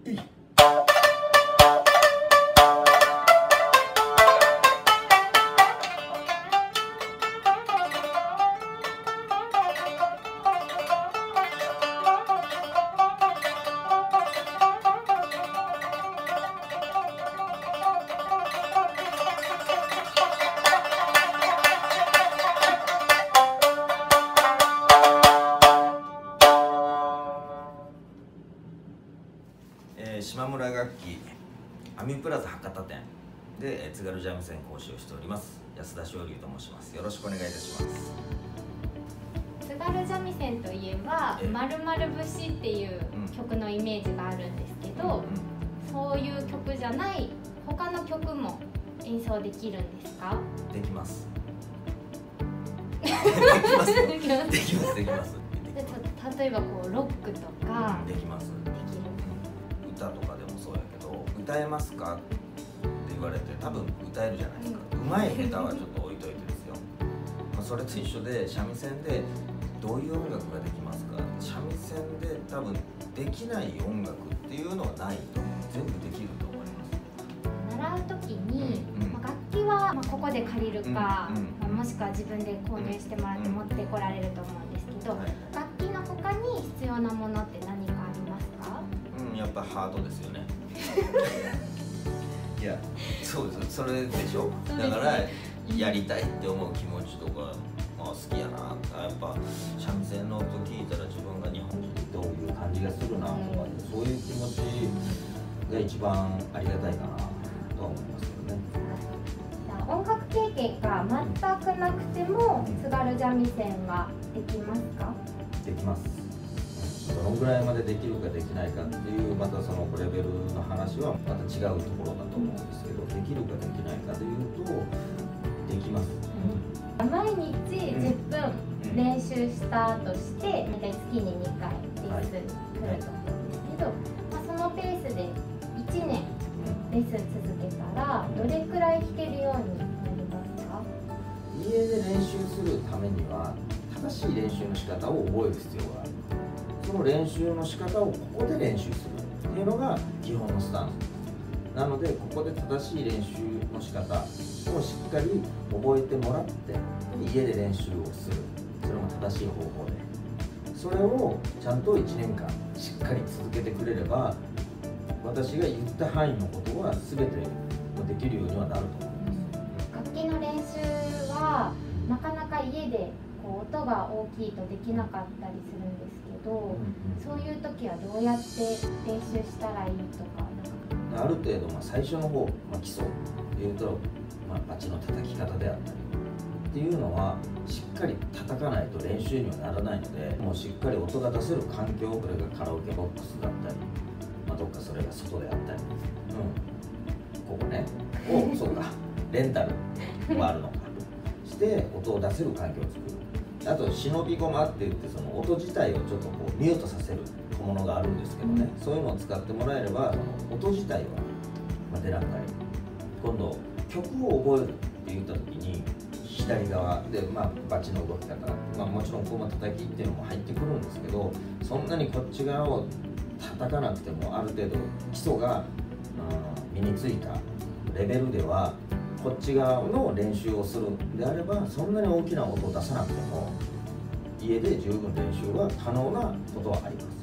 島村楽器アミュプラザ博多店で津軽三味線講師をしております安田翔龍と申します。よろしくお願いいたします。 津軽三味線といえば「まるまる節」っていう曲のイメージがあるんですけど、そういう曲じゃない他の曲も演奏できるんですか？ できます。できます。できます。できます。できます。 例えばこうロックとかできます。歌とかでもそうやけど、歌えますかって言われて多分歌えるじゃないですか。うまい下手はちょっと置いといてですよ。それと一緒で三味線でどういう音楽ができますか。三味線で多分できない音楽っていうのはないと思う。全部できると思います。 習う時に、楽器はここで借りるか、もしくは自分で購入してもらって持ってこられると思うんですけど、楽器の他に必要なものって何かありますか？ やっぱハートですよね。いや、そうです。それでしょ。だからやりたいって思う気持ちとか、好きやな。やっぱ三味線の音聞いたら自分が日本人どういう感じがするなとか、そういう気持ちが一番ありがたいかなとは思いますけどね。 音楽経験が全くなくても津軽三味線はできますか？ できます。どのぐらいまでできるかできないかっていうまたそのレベルの話はまた違うところだと思うんですけど、できるかできないかというとできます。 毎日10分練習したとして大体月に2回レッスン来ると思うんですけど、そのペースで1年レッスン続けたらどれくらい弾けるようになりますか？ 家で練習するためには正しい練習の仕方を覚える必要がある。その練習の仕方をここで練習するっていうのが基本のスタンスなので、ここで正しい練習の仕方をしっかり覚えてもらって家で練習をする。それも正しい方法で、それをちゃんと1年間しっかり続けてくれれば、私が言った範囲のことは全てできるようにはなると思います。 楽器の練習はなかなか家で音が大きいとできなかったりするんですけど、そういう時はどうやって練習したらいいとか。 ある程度最初の方、基礎でいうと、バチの叩き方であったりっていうのはしっかり叩かないと練習にはならないので、もうしっかり音が出せる環境、これがカラオケボックスだったり、どっかそれが外であったり、ここねそうかレンタルもあるのかして音を出せる環境を作る。あと忍び駒って言って、その音自体をちょっとミュートさせる小物があるんですけどね、そういうのを使ってもらえれば音自体は出なくなる。今度曲を覚えるって言った時に左側で、バチの動き方、もちろんこの叩きっていうのも入ってくるんですけど、そんなにこっち側を叩かなくてもある程度基礎が身についたレベルでは、こっち側の練習をするんであれば、そんなに大きな音を出さなくても家で十分練習は可能なことはあります。